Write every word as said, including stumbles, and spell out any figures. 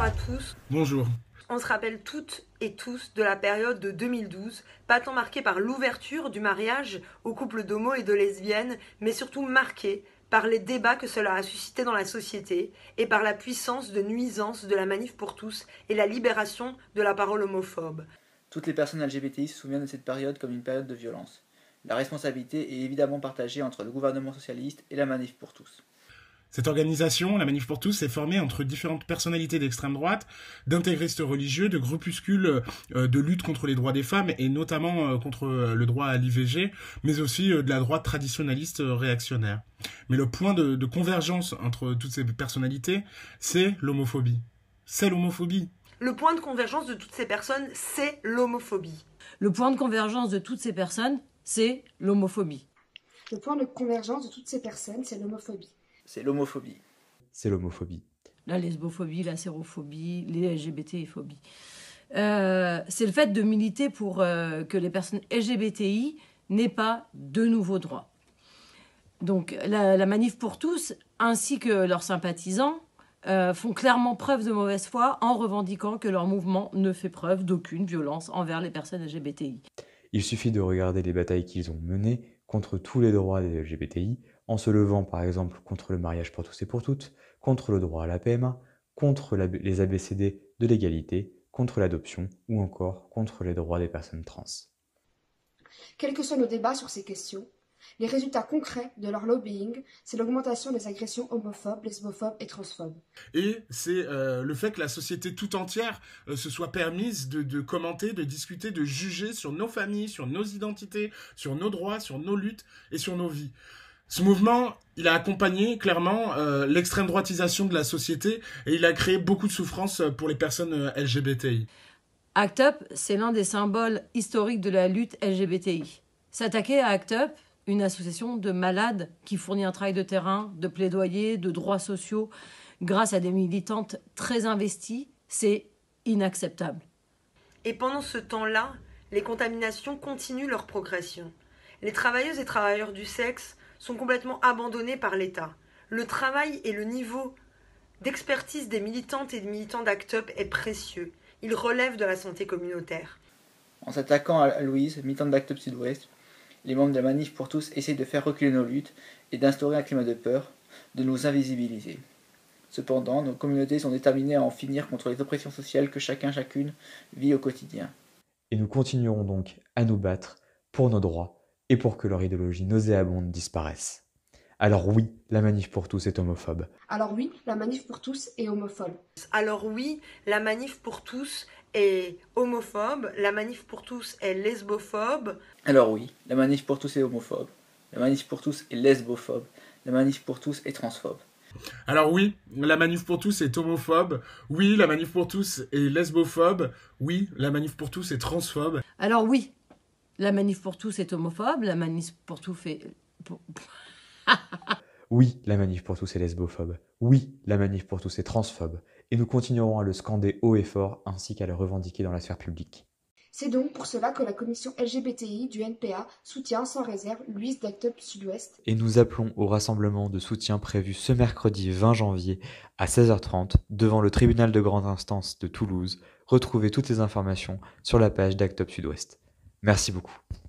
à tous. Bonjour. On se rappelle toutes et tous de la période de deux mille douze, pas tant marquée par l'ouverture du mariage aux couples d'homo et de lesbiennes, mais surtout marquée par les débats que cela a suscité dans la société et par la puissance de nuisance de la manif pour tous et la libération de la parole homophobe. Toutes les personnes L G B T I se souviennent de cette période comme une période de violence. La responsabilité est évidemment partagée entre le gouvernement socialiste et la manif pour tous. Cette organisation, la Manif pour tous, est formée entre différentes personnalités d'extrême droite, d'intégristes religieux, de groupuscules euh, de lutte contre les droits des femmes et notamment euh, contre euh, le droit à l'I V G, mais aussi euh, de la droite traditionnaliste euh, réactionnaire. Mais le point de, de convergence entre toutes ces personnalités, c'est l'homophobie. C'est l'homophobie. Le point de convergence de toutes ces personnes, c'est l'homophobie. Le point de convergence de toutes ces personnes, c'est l'homophobie. Le point de convergence de toutes ces personnes, c'est l'homophobie. C'est l'homophobie. C'est l'homophobie. La lesbophobie, la sérophobie, les L G B T I-phobies. Euh, c'est le fait de militer pour euh, que les personnes L G B T I n'aient pas de nouveaux droits. Donc la, la Manif pour tous, ainsi que leurs sympathisants, euh, font clairement preuve de mauvaise foi en revendiquant que leur mouvement ne fait preuve d'aucune violence envers les personnes L G B T I. Il suffit de regarder les batailles qu'ils ont menées contre tous les droits des L G B T I, en se levant par exemple contre le mariage pour tous et pour toutes, contre le droit à la P M A, contre la, les A B C D de l'égalité, contre l'adoption ou encore contre les droits des personnes trans. Quels que soient nos débats sur ces questions, les résultats concrets de leur lobbying, c'est l'augmentation des agressions homophobes, lesbophobes et transphobes. Et c'est euh, le fait que la société tout entière euh, se soit permise de, de commenter, de discuter, de juger sur nos familles, sur nos identités, sur nos droits, sur nos luttes et sur nos vies. Ce mouvement, il a accompagné clairement euh, l'extrême droitisation de la société et il a créé beaucoup de souffrances pour les personnes euh, L G B T I. ACT UP, c'est l'un des symboles historiques de la lutte L G B T I. S'attaquer à ACT UP, une association de malades qui fournit un travail de terrain, de plaidoyer, de droits sociaux, grâce à des militantes très investies, c'est inacceptable. Et pendant ce temps-là, les contaminations continuent leur progression. Les travailleuses et travailleurs du sexe sont complètement abandonnés par l'État. Le travail et le niveau d'expertise des militantes et des militants d'ACT UP est précieux. Il relève de la santé communautaire. En s'attaquant à Louise, militante d'ACT UP Sud-Ouest, les membres de la Manif pour tous essayent de faire reculer nos luttes et d'instaurer un climat de peur, de nous invisibiliser. Cependant, nos communautés sont déterminées à en finir contre les oppressions sociales que chacun, chacune vit au quotidien. Et nous continuerons donc à nous battre pour nos droits et pour que leur idéologie nauséabonde disparaisse. Alors oui, la Manif pour tous est homophobe. Alors oui, la Manif pour tous est homophobe. Alors oui, la Manif pour tous est homophobe, la Manif pour tous est lesbophobe. Alors oui, la Manif pour tous est homophobe, la Manif pour tous est lesbophobe, la Manif pour tous est transphobe. Alors oui, la Manif pour tous est homophobe, oui, la Manif pour tous est lesbophobe, oui, la Manif pour tous est transphobe. Alors oui, la Manif pour tous est homophobe, la Manif pour tous est... Oui, la Manif pour tous est lesbophobe. Oui, la Manif pour tous est transphobe. Et nous continuerons à le scander haut et fort, ainsi qu'à le revendiquer dans la sphère publique. C'est donc pour cela que la commission L G B T I du N P A soutient sans réserve Louise d'ACT UP Sud-Ouest. Et nous appelons au rassemblement de soutien prévu ce mercredi vingt janvier à seize heures trente devant le tribunal de grande instance de Toulouse. Retrouvez toutes les informations sur la page d'ACT UP Sud-Ouest. Merci beaucoup.